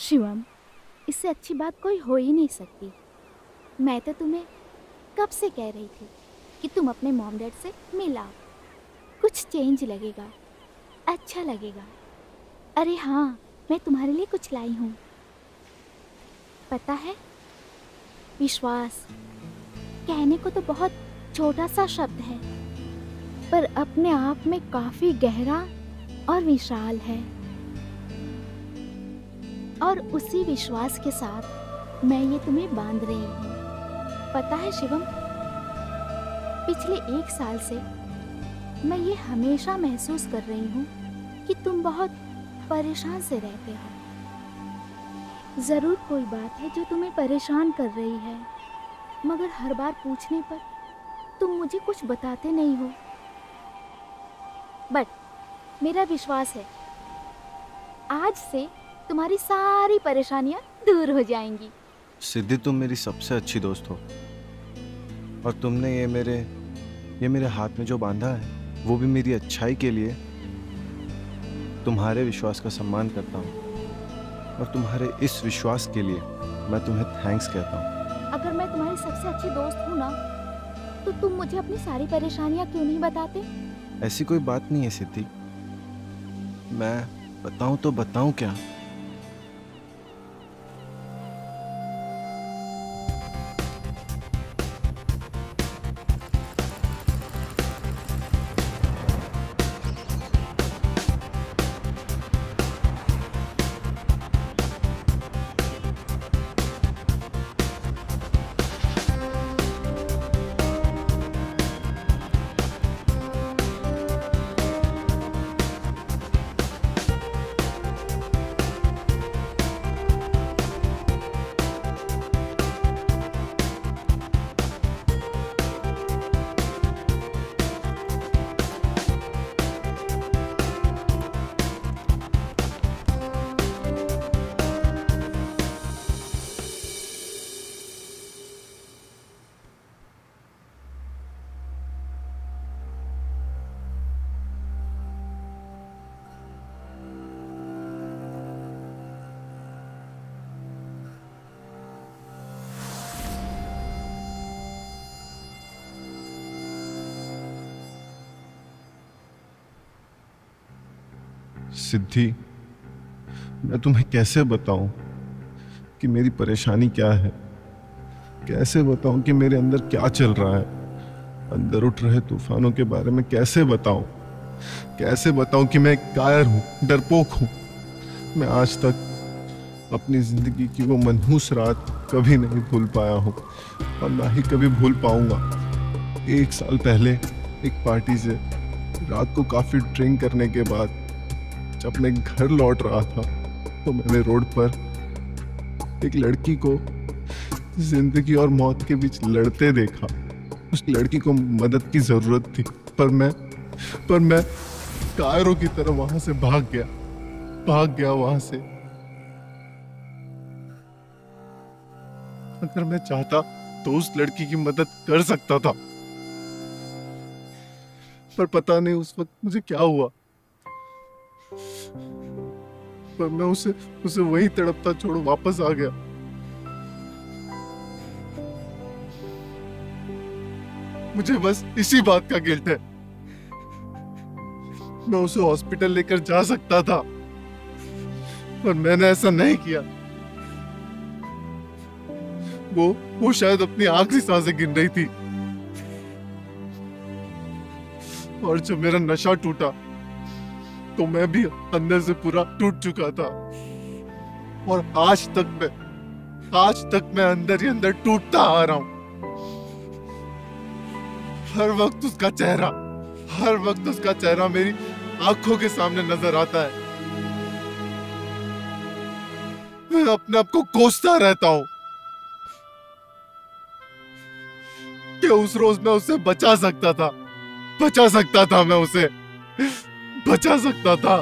शिवम, इससे अच्छी बात कोई हो ही नहीं सकती। मैं तो तुम्हें कब से कह रही थी कि तुम अपने मॉम डैड से मिलाओ, कुछ चेंज लगेगा, अच्छा लगेगा। अरे हाँ, मैं तुम्हारे लिए कुछ लाई हूँ। पता है, विश्वास कहने को तो बहुत छोटा सा शब्द है, पर अपने आप में काफी गहरा और विशाल है। और उसी विश्वास के साथ मैं ये तुम्हें बांध रही हूँ। पता है शिवम, पिछले 1 साल से मैं ये हमेशा महसूस कर रही हूँ कि तुम बहुत परेशान से रहते हो। जरूर कोई बात है जो तुम्हें परेशान कर रही है, मगर हर बार पूछने पर तुम मुझे कुछ बताते नहीं हो। बट मेरा विश्वास है आज से तुम्हारी सारी परेशानियां दूर हो जाएंगी। सिद्धि, तुम मेरी सबसे अच्छी दोस्त हो और तुमने ये मेरे हाथ में जो बांधा है वो भी मेरी अच्छाई के लिए। तुम्हारे विश्वास का सम्मान करता हूँ और तुम्हारे इस विश्वास के लिए मैं तुम्हें थैंक्स कहता हूँ। अगर मैं तुम्हारी सबसे अच्छी दोस्त हूँ ना, तो तुम मुझे अपनी सारी परेशानियां क्यों नहीं बताते? ऐसी कोई बात नहीं है सिद्धि, मैं बताऊँ तो बताऊँ क्या। सिद्धि, मैं तुम्हें कैसे बताऊं कि मेरी परेशानी क्या है, कैसे बताऊं कि मेरे अंदर क्या चल रहा है, अंदर उठ रहे तूफानों के बारे में कैसे बताऊं कि मैं कायर हूं, डरपोक हूं। मैं आज तक अपनी जिंदगी की वो मनहूस रात कभी नहीं भूल पाया हूं और ना ही कभी भूल पाऊंगा। 1 साल पहले एक पार्टी से रात को काफी ड्रिंक करने के बाद जब मैं घर लौट रहा था तो मैंने रोड पर एक लड़की को जिंदगी और मौत के बीच लड़ते देखा। उस लड़की को मदद की जरूरत थी, पर मैं कायरों की तरह वहां से भाग गया वहां से। अगर मैं चाहता तो उस लड़की की मदद कर सकता था, पर पता नहीं उस वक्त मुझे क्या हुआ। पर मैं उसे वही तड़पता छोड़ वापस आ गया। मुझे बस इसी बात का गिल्ट है। मैं उसे हॉस्पिटल लेकर जा सकता था, पर मैंने ऐसा नहीं किया। वो शायद अपनी आखिरी सांसें गिन रही थी। और जब मेरा नशा टूटा तो मैं भी अंदर से पूरा टूट चुका था। और आज तक मैं अंदर ही अंदर टूटता आ रहा हूं। हर वक्त उसका चेहरा मेरी आंखों के सामने नजर आता है। मैं अपने आप को कोसता रहता हूं कि उस रोज मैं उसे बचा सकता था मैं उसे बचा सकता था।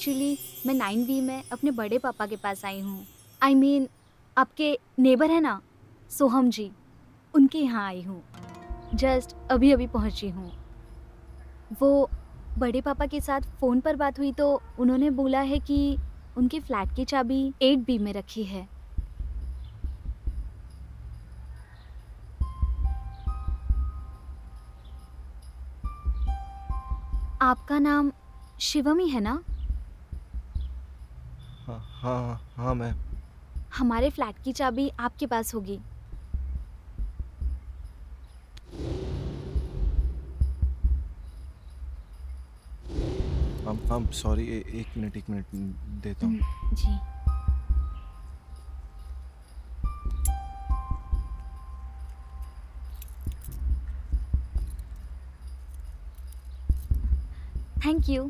एक्चुअली मैं 9B में अपने बड़े पापा के पास आई हूँ। आई मीन आपके नेबर है ना सोहम जी, उनके यहाँ आई हूँ। जस्ट अभी अभी पहुँची हूँ। वो बड़े पापा के साथ फ़ोन पर बात हुई तो उन्होंने बोला है कि उनके फ्लैट की चाबी 8B में रखी है। आपका नाम शिवम ही है ना? हाँ हाँ हाँ मैं। हमारे फ्लैट की चाबी आपके पास होगी। सॉरी, एक मिनट देता हूँ। जी। Thank you.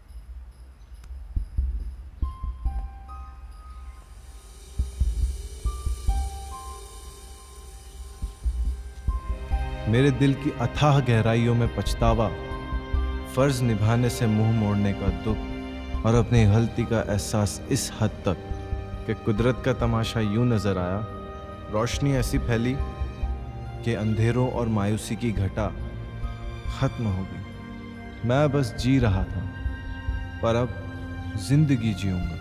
मेरे दिल की अथाह गहराइयों में पछतावा, फर्ज निभाने से मुंह मोड़ने का दुख और अपनी गलती का एहसास इस हद तक कि कुदरत का तमाशा यूं नजर आया। रोशनी ऐसी फैली कि अंधेरों और मायूसी की घटा खत्म हो गई। मैं बस जी रहा था, पर अब जिंदगी जीऊंगा।